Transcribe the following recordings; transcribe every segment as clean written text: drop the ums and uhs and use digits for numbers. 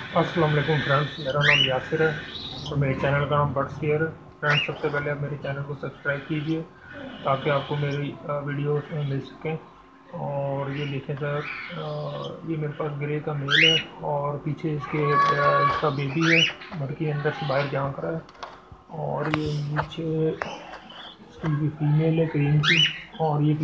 अस्सलाम वालेकुम फ्रेंड्स, मेरा नाम यासिर है और मेरे चैनल का नाम बर्ड्स केयर है। फ्रेंड्स, सबसे पहले आप मेरे चैनल को सब्सक्राइब कीजिए ताकि आपको मेरी वीडियोस मिल सकें। और ये देखें सर, ये मेरे पास ग्रे का मेल है और पीछे इसका बेबी है, मटकी अंदर से बाहर झांक रहा है। और ये नीचे इसकी ये फीमेल है क्रीम की, और ये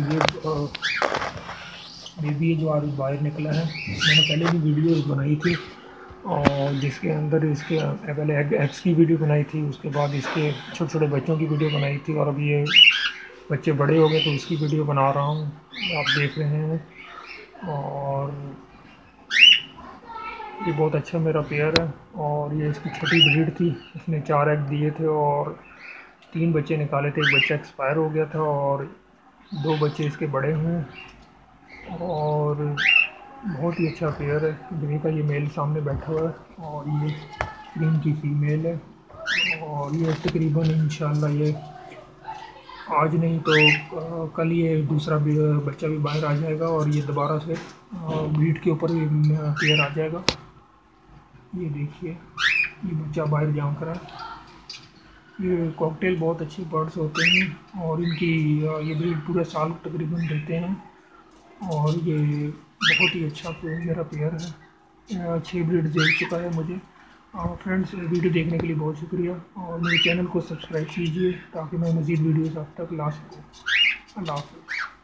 बेबी जो आज बाहर निकला है। मैंने पहले भी वीडियोस बनाई थी और जिसके अंदर इसके पहले एग्स की वीडियो बनाई थी, उसके बाद इसके छोटे छोटे बच्चों की वीडियो बनाई थी, और अब ये बच्चे बड़े हो गए तो उसकी वीडियो बना रहा हूँ, आप देख रहे हैं। और ये बहुत अच्छा मेरा पेयर है। और ये इसकी छोटी ब्रीड थी, इसने 4 एग दिए थे और 3 बच्चे निकाले थे। एक बच्चा एक्सपायर हो गया था और 2 बच्चे इसके बड़े हुए। और बहुत ही अच्छा पेयर है। ग्रे का ये मेल सामने बैठा हुआ है और ये क्रीम की फीमेल है। और ये तकरीबन इंशाल्लाह ये आज नहीं तो कल ये दूसरा भी बच्चा भी बाहर आ जाएगा और ये दोबारा से ब्रीड के ऊपर भी पेयर आ जाएगा। ये देखिए, ये बच्चा बाहर झांक रहा है। ये कॉकटेल बहुत अच्छे बर्ड्स होते हैं और इनकी ये ब्रीड पूरे साल तकरीबन रहते हैं। और ये बहुत ही अच्छा मेरा पेयर है। 6 ब्रीड दे चुका है मुझे। फ्रेंड्स, वीडियो देखने के लिए बहुत शुक्रिया और मेरे चैनल को सब्सक्राइब कीजिए ताकि मैं मज़ीद वीडियोस आप तक ला सकूँ। अल्लाह हाफ़िज़।